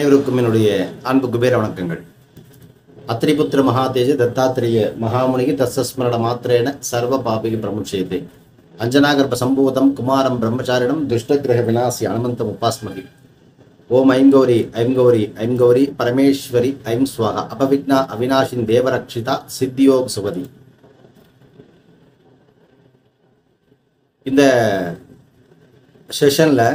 அனைவருக்கும் என்னுடைய அன்பு குபேர வணக்கங்கள். அத்திரிபுத்திர மகாதேஜ தத்தாத்திரேய மகாமுனிகி தஸ்ஸ்மரண மாத்திரேன சர்வ பாபிகி பிரமுட்சேதே அஞ்சனாகர்ப சம்பூதம் குமாரம் பிரம்மச்சாரிடம் துஷ்டகிரக விநாசி அனுமந்தம் உபாஸ்மகி. ஓம் ஐம் கௌரி ஐம் கௌரி ஐம் கௌரி பரமேஸ்வரி ஐம் ஸ்வாகா அபவிக்னா அவிநாஷின் தேவரக்ஷிதா சித்தியோக் சுவதி. இந்த செஷனில்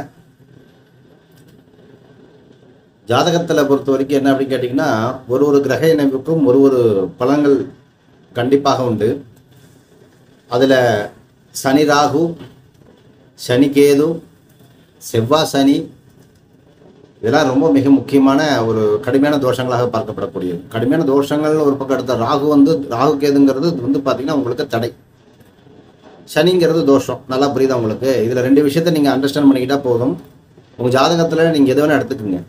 ஜாதகத்தில் பொறுத்த வரைக்கும் என்ன அப்படின்னு கேட்டிங்கன்னா, ஒரு கிரக இணைவுக்கும் ஒரு பலன்கள் கண்டிப்பாக உண்டு. அதில் சனி ராகு, சனி கேது, செவ்வாய் சனி இதெல்லாம் ரொம்ப மிக முக்கியமான ஒரு கடுமையான தோஷங்களாக பார்க்கப்படக்கூடியது. கடுமையான தோஷங்கள் ஒரு பக்கம் எடுத்த ராகு கேதுங்கிறது பார்த்திங்கன்னா உங்களுக்கு தடை, சனிங்கிறது தோஷம். நல்லா புரியுதா உங்களுக்கு? இதில் ரெண்டு விஷயத்தை நீங்கள் அண்டர்ஸ்டாண்ட் பண்ணிக்கிட்டால் போதும். உங்கள் ஜாதகத்தில் நீங்கள் எது வேணால் எடுத்துக்கோங்க,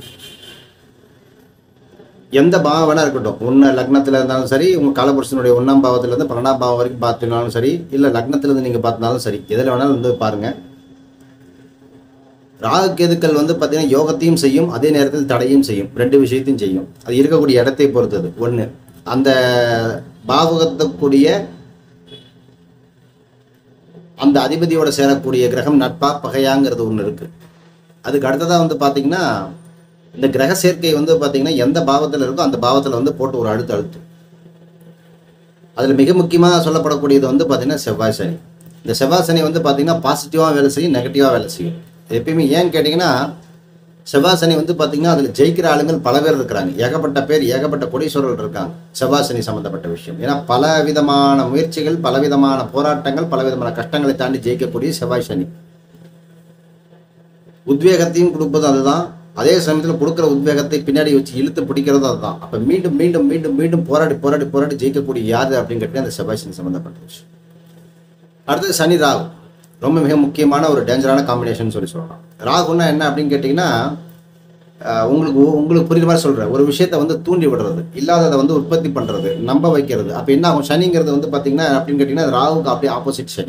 எந்த பாவம் வேணா இருக்கட்டும். ஒன்று லக்னத்தில் இருந்தாலும் சரி, உங்கள் காலபுருஷனுடைய 1ஆம் பாவத்திலேருந்து 12ஆம் பாவம் வரைக்கும் பார்த்தினாலும் சரி, இல்லை லக்னத்திலேருந்து நீங்கள் பார்த்தினாலும் சரி, எதில் வேணாலும் பாருங்கள். ராகு கேதுக்கள் பார்த்தீங்கன்னா யோகத்தையும் செய்யும், அதே நேரத்தில் தடையும் செய்யும். ரெண்டு விஷயத்தையும் செய்யும். அது இருக்கக்கூடிய இடத்தை பொறுத்தது. ஒன்று, அந்த பாவகத்துக்கூடிய அந்த அதிபதியோட சேரக்கூடிய கிரகம் நட்பா பகையாங்கிறது ஒன்று இருக்குது. அதுக்கு அடுத்ததாக பார்த்தீங்கன்னா, இந்த கிரக சேர்க்கை பார்த்தீங்கன்னா எந்த பாவத்தில் இருக்கோ அந்த பாவத்தில் போட்டு ஒரு அழுத்து. அதில் மிக முக்கியமாக சொல்லப்படக்கூடியது பார்த்தீங்கன்னா செவ்வாய் சனி. இந்த செவ்வாய் சனி பார்த்தீங்கன்னா பாசிட்டிவாக வேலை செய்யும், நெகட்டிவாக வேலை செய்யும். எப்பயுமே ஏன்னு கேட்டிங்கன்னா, செவ்வாய் சனி பார்த்தீங்கன்னா அதில் ஜெயிக்கிற ஆளுங்கள் பல பேர் இருக்கிறாங்க. ஏகப்பட்ட கோடீஸ்வரர்கள் இருக்காங்க செவ்வாய் சனி சம்மந்தப்பட்ட விஷயம். ஏன்னா பல விதமான முயற்சிகள், பலவிதமான போராட்டங்கள், பலவிதமான கஷ்டங்களை தாண்டி ஜெயிக்கக்கூடிய செவ்வாய் சனி. உத்வேகத்தையும் கொடுப்பது அதுதான், அதே சமயத்தில் கொடுக்குற உத்வேகத்தை பின்னாடி வச்சு இழுத்து பிடிக்கிறதும் அதுதான். அப்போ மீண்டும் மீண்டும் மீண்டும் மீண்டும் போராடி ஜெயிக்கக்கூடிய யாரு அப்படின்னு கேட்டீங்கன்னா அந்த செவ்வாய் சனி சம்மந்தப்பட்ட விஷயம். அடுத்தது சனி ராகு, ரொம்ப மிக முக்கியமான ஒரு டேஞ்சரான காம்பினேஷன் சொல்லலாம். ராகுன்னா என்ன அப்படின்னு கேட்டிங்கன்னா, உங்களுக்கு புரியுற மாதிரி சொல்கிறேன், ஒரு விஷயத்தை தூண்டி விடுறது, இல்லாததை உற்பத்தி பண்ணுறது, நம்ப வைக்கிறது. அப்போ என்ன ஆகும்? சனிங்கிறது பார்த்தீங்கன்னா அப்படின்னு கேட்டிங்கன்னா ராகுக்கு அப்படியே ஆப்போசிட் சனி.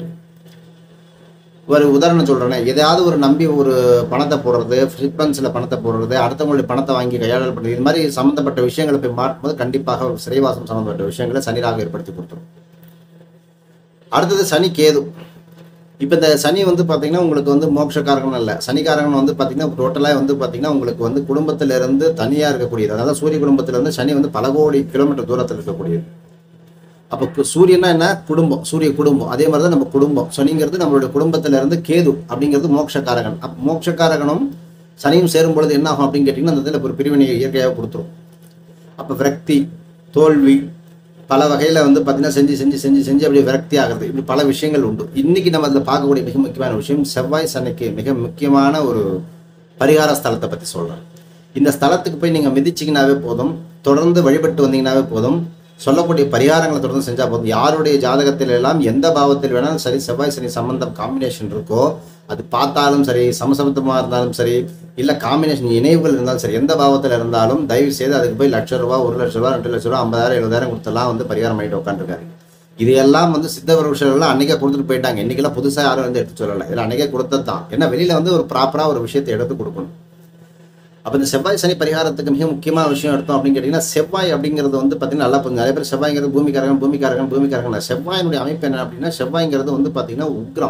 ஒரு உதாரணம் சொல்கிறேன்னே, எதையாவது ஒரு நம்பி ஒரு பணத்தை போடுறது, ஃபிட்பன்ஸில் பணத்தை போடுறது, அடுத்தவங்களுடைய பணத்தை வாங்கி கையாளல் பண்ணுறது, இது மாதிரி சம்மந்தப்பட்ட விஷயங்களை போய் மாற்றும்போது கண்டிப்பாக ஒரு சிறைவாசம் சம்மந்தப்பட்ட விஷயங்களை சனி ராகு ஏற்படுத்தி கொடுத்துரும். அடுத்தது சனி கேது. இப்போ இந்த சனி பார்த்தீங்கன்னா உங்களுக்கு மோட்சக்காரகன் இல்லை, சனிக்காரகன் பார்த்தீங்கன்னா டோட்டலாக பார்த்தீங்கன்னா உங்களுக்கு குடும்பத்திலிருந்து தனியாக இருக்கக்கூடியது. அதாவது சூரிய குடும்பத்திலேருந்து சனி பல கோடி கிலோமீட்டர் தூரத்தில் இருக்கக்கூடியது. அப்போ சூரியனா என்ன? குடும்பம், சூரிய குடும்பம். அதே மாதிரி தான் நம்ம குடும்பம். சனிங்கிறது நம்மளுடைய குடும்பத்திலிருந்து கேது அப்படிங்கிறது மோட்சக்காரகன். அப்போ மோட்சக்காரகனும் சனியும் சேரும் பொழுது என்ன ஆகும் அப்படின்னு கேட்டிங்கன்னா, அந்த இதில் ஒரு பிரிவினையை இயற்கையாக கொடுத்துரும். அப்போ விரக்தி, தோல்வி, பல வகையில் பார்த்தீங்கன்னா செஞ்சு அப்படியே விரக்தி ஆகிறது. இப்படி பல விஷயங்கள் உண்டு. இன்றைக்கி நம்ம அதில் பார்க்கக்கூடிய மிக முக்கியமான விஷயம் செவ்வாய் சனிக்கு மிக முக்கியமான ஒரு பரிகார ஸ்தலத்தை பற்றி சொல்கிறேன். இந்த ஸ்தலத்துக்கு போய் நீங்கள் மிதிச்சிங்கனாவே போதும், தொடர்ந்து வழிபட்டு வந்தீங்கன்னாவே போதும், சொல்லக்கூடிய பரிகாரங்களை தொடர்ந்து செஞ்சால் போதும். யாருடைய ஜாதகத்தில் எல்லாம் எந்த பாவத்தில் வேணாலும் சரி செவ்வாய் சனி சம்பந்தம் காம்பினேஷன் இருக்கோ, அது பார்த்தாலும் சரி, சமசப்தமாக இருந்தாலும் சரி, இல்லை காம்பினேஷன் இணைவுகள் இருந்தாலும் சரி, எந்த பாவத்தில் இருந்தாலும் தயவு செய்து அதுக்கு போய் ₹1,00,000, ₹1,00,000, ₹2,00,000, ₹50,000, ₹70,000 கொடுத்தெல்லாம் பரிகாரம் பண்ணிட்டு உட்காந்துருக்காரு. இதையெல்லாம் சித்த வருஷங்கள்லாம் அன்றைக்கே கொடுத்துட்டு போயிட்டாங்க. இன்றைக்கெல்லாம் புதுசாக யாரும் எடுத்து சொல்லலை. இதில் அன்றைக்கே கொடுத்தது தான். ஏன்னா வெளியில் ஒரு ப்ராப்பராக ஒரு விஷயத்தை எடுத்து கொடுக்கணும். அப்போ இந்த செவ்வாய் சனி பரிகாரத்துக்கு மிக முக்கியமான விஷயம் எடுத்தோம் அப்படின்னு கேட்டிங்கன்னா, செவ்வாய் அப்படிங்கிறது பார்த்தீங்கன்னா நல்லா நிறைய பேர் செவ்வாய்ங்கிறது பூமிக்காரகன். செவ்வாயினுடைய அமைப்பு என்ன அப்படின்னா, செவ்வாய்ங்கிறது பார்த்தீங்கன்னா உக்ரம்.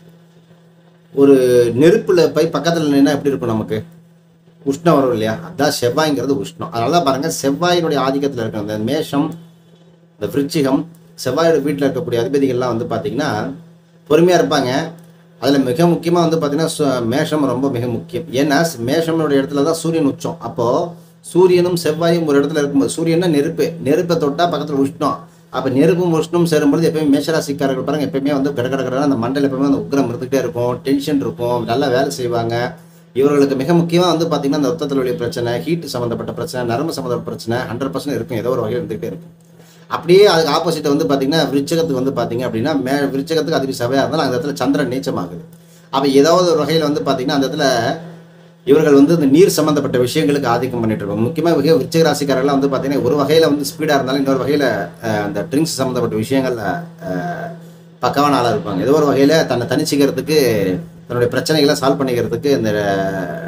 ஒரு நெருப்பில் போய் பக்கத்தில் நின்னா எப்படி இருக்கும்? நமக்கு உஷ்ணம் வரும் இல்லையா? அதுதான் செவ்வாய்ங்கிறது உஷ்ணம். அதனால தான் பாருங்கள், செவ்வாயினுடைய ஆதிக்கத்தில் இருக்கிற இந்த மேஷம், இந்த விருச்சிகம், செவ்வாயோட வீட்டில் இருக்கக்கூடிய அதிபதிகள்லாம் பார்த்தீங்கன்னா பொறுமையாக இருப்பாங்க. அதில் மிக முக்கியமாக பார்த்தீங்கன்னா மேஷம் ரொம்ப மிக முக்கியம். ஏன்னா மேஷம்னுடைய இடத்துல தான் சூரியன் உச்சம். அப்போது சூரியனும் செவ்வாயும் ஒரு இடத்துல இருக்கும்போது, சூரியன்னா நெருப்பை தொட்டால் பக்கத்தில் உஷ்ணம். அப்போ நெருப்பும் உஷ்ணம் சேரும்பொழுது எப்பயுமே மேஷராசிக்காரர்கள் பாருங்கள், எப்பயுமே கடற்கரை அந்த மண்டல எப்பவுமே அந்த உக்ரம் இருந்துகிட்டே இருக்கும், டென்ஷன் இருக்கும், நல்லா வேலை செய்வாங்க. இவர்களுக்கு மிக முக்கியமாக பார்த்தீங்கன்னா அந்த ரத்தத்தில் உள்ள பிரச்சனை, ஹீட் சம்மந்தப்பட்ட பிரச்சனை, நரம்பு சம்மந்தப்பட்ட பிரச்சனை 100% இருக்கும், ஏதோ ஒரு வகையில் இருந்துகிட்டே இருக்கும். அப்படியே அதுக்கு ஆப்போசிட்டை பார்த்தீங்கன்னா விருச்சகத்துக்கு பார்த்தீங்க அப்படின்னா விருச்சகத்துக்கு அதிபதி செவ்வாயாக இருந்தாலும் அந்த இடத்துல சந்திரன் நீச்சமாகுது. அப்போ ஏதாவது ஒரு வகையில் பார்த்தீங்கன்னா அந்த இடத்துல இவர்கள் இந்த நீர் சம்மந்தப்பட்ட விஷயங்களுக்கு ஆதிக்கம் பண்ணிட்டு இருப்பாங்க. முக்கியமாக விருச்சிக ராசிக்காரர்கள்லாம் பார்த்தீங்கன்னா ஒரு வகையில் ஸ்பீடாக இருந்தாலும் இன்னொரு வகையில் அந்த ட்ரிங்க்ஸ் சம்மந்தப்பட்ட விஷயங்களில் பக்கவான ஆளாக இருப்பாங்க. ஏதோ ஒரு வகையில் தன்னை தனிச்சிக்கிறதுக்கு, தன்னுடைய பிரச்சனைகளை சால்வ் பண்ணிக்கிறதுக்கு இந்த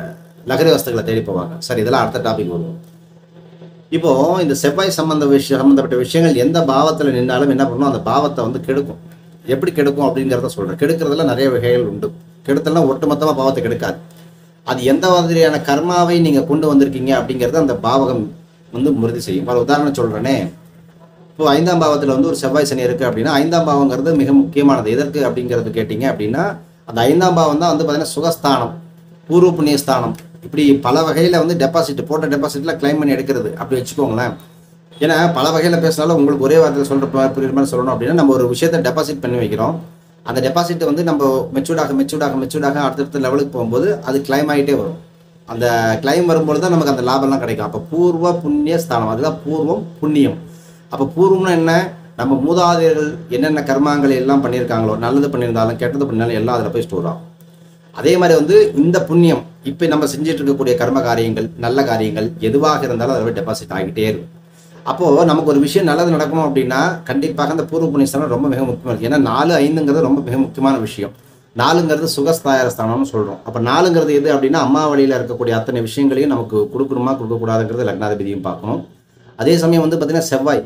லகரி வஸ்துக்களை தேடி போவாங்க. சரி, இதெல்லாம் அடுத்த டாபிக் வருவோம். இப்போ இந்த செவ்வாய் சம்பந்தப்பட்ட விஷயங்கள் எந்த பாவத்தில் நின்றாலும் என்ன பண்ணணும், அந்த பாவத்தை வந்து கெடுக்கும். எப்படி கெடுக்கும் அப்படிங்கிறத சொல்கிறேன். கெடுக்கிறதுல நிறைய வகைகள் உண்டு. கெடுத்தலாம் ஒட்டுமொத்தமாக பாவத்தை கெடுக்காது. அது எந்த மாதிரியான கர்மாவை நீங்கள் கொண்டு வந்திருக்கீங்க அப்படிங்கிறத அந்த பாவகம் வந்து உறுதி செய்யும். ஒரு உதாரணம் சொல்கிறேனே, இப்போ 5ஆம் பாவத்தில் வந்து ஒரு செவ்வாய் சனி இருக்குது அப்படின்னா 5ஆம் பாவங்கிறது மிக முக்கியமானது. எதற்கு அப்படிங்கிறது கேட்டிங்க அப்படின்னா, அந்த 5ஆம் பாவம் தான் வந்து பார்த்தீங்கன்னா சுகஸ்தானம், பூர்வ புண்ணியஸ்தானம், இப்படி பல வகையில் வந்து போட்ட டெபாசிட்டில் கிளைம் பண்ணி எடுக்கிறது அப்படி வச்சுக்கோங்களேன். ஏன்னா பல வகையில் பேசினாலும் உங்களுக்கு ஒரே வார்த்தையில் சொல்கிற புரியுற மாதிரி சொல்லணும் அப்படின்னா, நம்ம ஒரு விஷயத்தை டெபாசிட் பண்ணி வைக்கிறோம். அந்த டெபாசிட்டை வந்து நம்ம மெச்சூர்டாக அடுத்தடுத்த லெவலுக்கு போகும்போது அது கிளைம் ஆகிட்டே வரும். அந்த கிளைம் வரும்போது தான் நமக்கு அந்த லாபம்லாம் கிடைக்கும். அப்போ பூர்வ புண்ணிய ஸ்தானம், அதுதான் பூர்வம் புண்ணியம். அப்போ பூர்வம்னா என்ன, நம்ம மூதாதையர்கள் என்னென்ன கர்மாங்களை எல்லாம் பண்ணியிருக்காங்களோ, நல்லது பண்ணியிருந்தாலும் கெட்டது பண்ணியிருந்தாலும் எல்லாம் அதில் போய் ஸ்டோர் ஆகும். அதே மாதிரி வந்து இந்த புண்ணியம் இப்போ நம்ம செஞ்சுட்டு இருக்கக்கூடிய கர்ம காரியங்கள், நல்ல காரியங்கள் எதுவாக இருந்தாலும் அதில் டெபாசிட் ஆகிட்டே இருக்கும். அப்போது நமக்கு ஒரு விஷயம் நல்லது நடக்கணும் அப்படின்னா கண்டிப்பாக அந்த பூர்வ புண்ணியஸ்தானம் ரொம்ப மிக முக்கியமானது. ஏன்னா 4, 5ங்கிறது ரொம்ப மிக முக்கியமான விஷயம். 4ங்கிறது சுகஸ்தாயர ஸ்தானம்னு சொல்கிறோம். அப்போ 4ங்கிறது எது அப்படின்னா, அம்மா வழியில் இருக்கக்கூடிய அத்தனை விஷயங்களையும் நமக்கு கொடுக்கணுமா கொடுக்கக்கூடாதுங்கிறது லக்னாதிபதியும் பார்க்கணும். அதே சமயம் வந்து பார்த்திங்கன்னா செவ்வாய்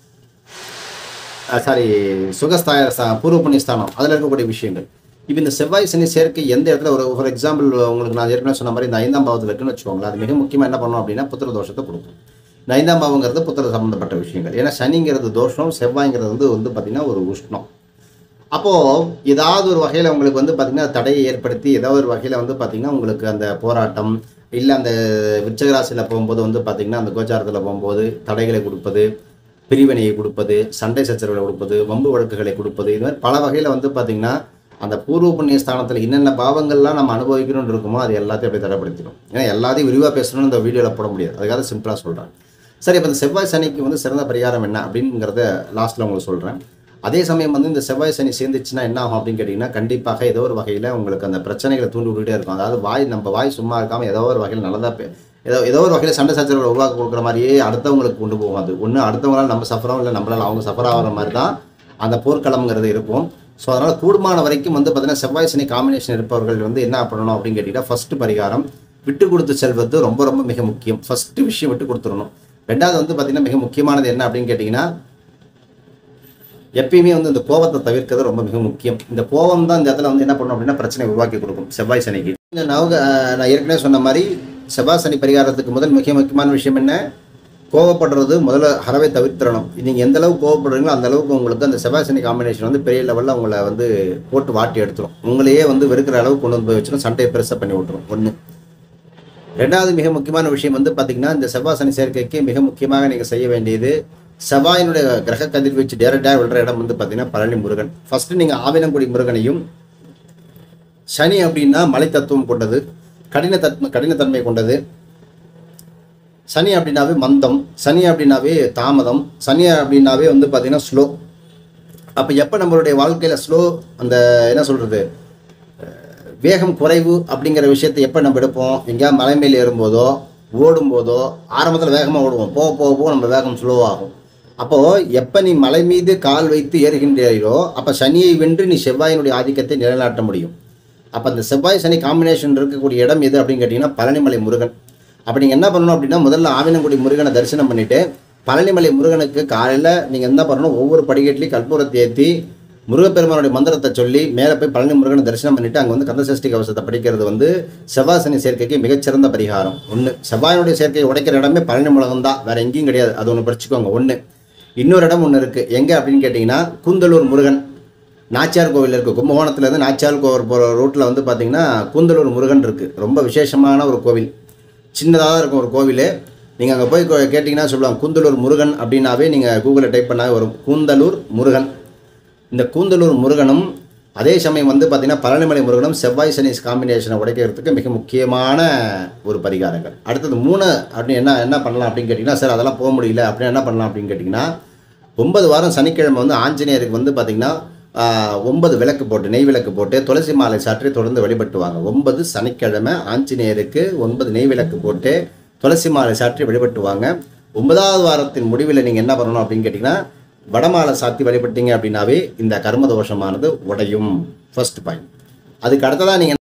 சுகஸ்தாயர பூர்வ புண்ணியஸ்தானம் அதில் இருக்கக்கூடிய விஷயங்கள். இப்போ இந்த செவ்வாய் சனி சேர்க்கை எந்த இடத்துல ஒரு எக்ஸாம்பிள் உங்களுக்கு நான் ஏற்கனவே சொன்ன மாதிரி இந்த 5ஆம் பாவத்தில் இருக்குன்னு வச்சுக்கோங்களேன். அது மிக முக்கியமாக என்ன பண்ணணும் அப்படின்னா புத்திர தோஷத்தை கொடுக்கும். இந்த 5ஆம் பாவங்கிறது புத்திர சம்மந்தப்பட்ட விஷயங்கள். ஏன்னா சனிங்கிறது தோஷம், செவ்வாய்ங்கிறது வந்து பார்த்திங்கன்னா ஒரு உஷ்ணம். அப்போது ஏதாவது ஒரு வகையில் உங்களுக்கு வந்து பார்த்திங்கன்னா தடையை ஏற்படுத்தி ஏதாவது ஒரு வகையில் வந்து பார்த்திங்கன்னா உங்களுக்கு அந்த போராட்டம் இல்லை அந்த விருச்சிகராசியில் போகும்போது வந்து பார்த்திங்கன்னா அந்த கோச்சாரத்தில் போகும்போது தடைகளை கொடுப்பது, பிரிவினையை கொடுப்பது, சண்டை சச்சரவுகளை கொடுப்பது, வம்பு வழக்குகளை கொடுப்பது, இது மாதிரி பல வகையில் வந்து பார்த்திங்கன்னா அந்த பூர்வ புண்ணிய ஸ்தானத்தில் என்னென்ன பாவங்கள்லாம் நம்ம அனுபவிக்கணும்னு இருக்குமோ அது எல்லாத்தையும் அப்படியே தடைப்படுத்திடும். ஏன்னா எல்லாத்தையும் விரிவாக பேசணும்னு இந்த வீடியோவில் போட முடியாது. அதுக்காக சிம்பிளாக சொல்கிறேன். சரி, இப்போ இந்த செவ்வாய் சனிக்கு வந்து சிறந்த பரிகாரம் என்ன அப்படிங்கிறத லாஸ்ட்டில் உங்களுக்கு சொல்கிறேன். அதே சமயம் வந்து இந்த செவ்வாய் சனி சேர்ந்துச்சுன்னா என்ன ஆகும் அப்படின்னு கேட்டிங்கன்னா, கண்டிப்பாக ஏதோ ஒரு வகையில் உங்களுக்கு அந்த பிரச்சனைகளை தூண்டி விட்டுகிட்டே இருக்கும். அதாவது நம்ம வாய் சும்மா இருக்காமல் ஏதோ ஒரு வகையில் நல்லதாக ஏதோ ஒரு வகையில் சண்டை சச்சரவுகளை உருவாக்க கொடுக்குற மாதிரியே அடுத்தவங்களுக்கு கொண்டு போகும். அது ஒன்று அடுத்தவங்களால் நம்ம சஃபராகவும் இல்லை நம்மளால் அவங்க சஃபர் ஆகிற மாதிரி தான் அந்த போர்க்களம்ங்கிறது இருக்கும். ஸோ அதனால் கூடுமான வரைக்கும் வந்து பார்த்திங்கன்னா செவ்வாய் சனி காம்பினேஷன் இருப்பவர்கள் வந்து என்ன பண்ணணும் அப்படின்னு கேட்டிங்கன்னா, ஃபஸ்ட்டு பரிகாரம் விட்டு கொடுத்து செல்வது ரொம்ப ரொம்ப மிக முக்கியம். ஃபஸ்ட்டு விஷயம் விட்டு கொடுத்துடணும். ரெண்டாவது வந்து பார்த்திங்கன்னா மிக முக்கியமானது என்ன அப்படின்னு கேட்டிங்கன்னா, எப்பயுமே வந்து இந்த கோபத்தை தவிர்க்கிறது ரொம்ப மிக முக்கியம். இந்த கோபம் தான் இந்த இடத்துல வந்து என்ன பண்ணணும் அப்படின்னா பிரச்சனை உருவாக்கி கொடுக்கும் செவ்வாய் சனிக்கு. நான் ஏற்கனவே சொன்ன மாதிரி செவ்வாய் சனி பரிகாரத்துக்கு முதல் முக்கியமான விஷயம் என்ன, கோவப்படுறது முதல்ல அறவே தவிர்த்திடணும். நீங்கள் எந்த அளவுக்கு கோவப்படுறீங்களோ அந்த அளவுக்கு உங்களுக்கு அந்த செவ்வாய் சனி காம்பினேஷன் வந்து பெரிய லெவலில் உங்களை வந்து போட்டு வாட்டி எடுத்துரும். உங்களையே வந்து வெறுக்கிற அளவுக்கு கொண்டு வந்து போய் வச்சிடும், சண்டையை பெருசாக பண்ணி விட்டுரும். ஒன்று. ரெண்டாவது மிக முக்கியமான விஷயம் வந்து பார்த்திங்கன்னா, இந்த செவ்வாய் சனி சேர்க்கைக்கு மிக முக்கியமாக நீங்கள் செய்ய வேண்டியது, செவ்வாயினுடைய கிரக கதிர்வீச்சு டேரக்டாக விழுற இடம் வந்து பார்த்திங்கன்னா பழனி முருகன். ஃபஸ்ட்டு நீங்கள் ஆவினங்குடி முருகனையும், சனி அப்படின்னா மலை தத்துவம் கொண்டது, கடினத்தன்மை கொண்டது, சனி அப்படின்னாவே மந்தம், சனி அப்படின்னாவே தாமதம், சனி அப்படின்னாவே வந்து பார்த்திங்கன்னா ஸ்லோ. அப்போ எப்போ நம்மளுடைய வாழ்க்கையில் ஸ்லோ, அந்த என்ன சொல்கிறது வேகம் குறைவு அப்படிங்கிற விஷயத்தை எப்போ நம்ம எடுப்போம், எங்கேயாவது மலை மேலே ஏறும்போதோ ஓடும்போதோ ஆரம்பத்தில் வேகமாக ஓடுவோம், போக போக போக நம்ம வேகம் ஸ்லோவாகும். அப்போது எப்போ நீ மலை மீது கால் வைத்து ஏறுகின்றீரோ அப்போ சனியை வென்று நீ செவ்வாயினுடைய ஆதிக்கத்தை நிலைநாட்ட முடியும். அப்போ அந்த செவ்வாய் சனி காம்பினேஷன் இருக்கக்கூடிய இடம் எது அப்படின்னு கேட்டிங்கன்னா பழனிமலை முருகன். அப்போ நீங்கள் என்ன பண்ணணும் அப்படின்னா, முதல்ல ஆவினங்குடி முருகனை தரிசனம் பண்ணிவிட்டு பழனிமலை முருகனுக்கு காலையில் நீங்கள் என்ன பண்ணணும், ஒவ்வொரு படிக்கட்டிலையும் கற்பூரத்தை ஏற்றி முருகப்பெருமானுடைய மந்திரத்தை சொல்லி மேலே போய் பழனி முருகனை தரிசனம் பண்ணிவிட்டு அங்கே வந்து கந்தசஷ்டி கவசத்தை படிக்கிறது வந்து செவ்வாய் சனி சேர்க்கைக்கு மிகச்சிறந்த பரிகாரம். ஒன்று, செவ்வாயினுடைய சேர்க்கையை உடைக்கிற இடமே பழனி முருகன் தான், வேறு எங்கேயும் கிடையாது. அது ஒன்று படிச்சுக்கோங்க. ஒன்று. இன்னொரு இடம் ஒன்று இருக்குது, எங்கே அப்படின்னு கேட்டிங்கன்னா கூந்தலூர் முருகன். நாச்சியார் கோவில் இருக்குது. கும்பகோணத்துலேருந்து நாச்சியார் கோவில் போகிற ரூட்டில் வந்து பார்த்திங்கன்னா கூந்தலூர் முருகன் இருக்குது. ரொம்ப விசேஷமான ஒரு கோவில், சின்னதாக தான் இருக்கும் ஒரு கோவில். நீங்கள் அங்கே போய் கேட்டிங்கன்னா சொல்லுவாங்க கூந்தலூர் முருகன் அப்படின்னாவே நீங்கள் கூகுளில் டைப் பண்ணாவே வரும் கூந்தலூர் முருகன். இந்த கூந்தலூர் முருகனும் அதே சமயம் வந்து பார்த்திங்கன்னா பழனிமலை முருகனும் செவ்வாய் சனி காம்பினேஷனை உடைக்கிறதுக்கு மிக முக்கியமான ஒரு பரிகாரங்கள். அடுத்தது 3 அப்படின்னு என்ன பண்ணலாம் அப்படின்னு கேட்டிங்கன்னா, சார் அதெல்லாம் போக முடியல அப்படின்னு என்ன பண்ணலாம் அப்படின்னு கேட்டிங்கன்னா, 9 வாரம் சனிக்கிழமை வந்து ஆஞ்சநேயருக்கு வந்து பார்த்திங்கன்னா 9 விளக்கு போட்டு, நெய் விளக்கு போட்டு துளசி மாலை சாற்றி தொடர்ந்து வழிபட்டுவாங்க. 9 சனிக்கிழமை ஆஞ்சநேயருக்கு 9 நெய் விளக்கு போட்டு துளசி மாலை சாற்றி வழிபட்டுவாங்க. 9வது வாரத்தின் முடிவில் நீங்கள் என்ன பண்ணணும் அப்படின்னு கேட்டிங்கன்னா, வடமாலை சாத்தி வழிபட்டீங்க அப்படின்னாவே இந்த கர்ம தோஷமானது உடையும். First point. அதுக்கு அடுத்ததான் நீங்கள்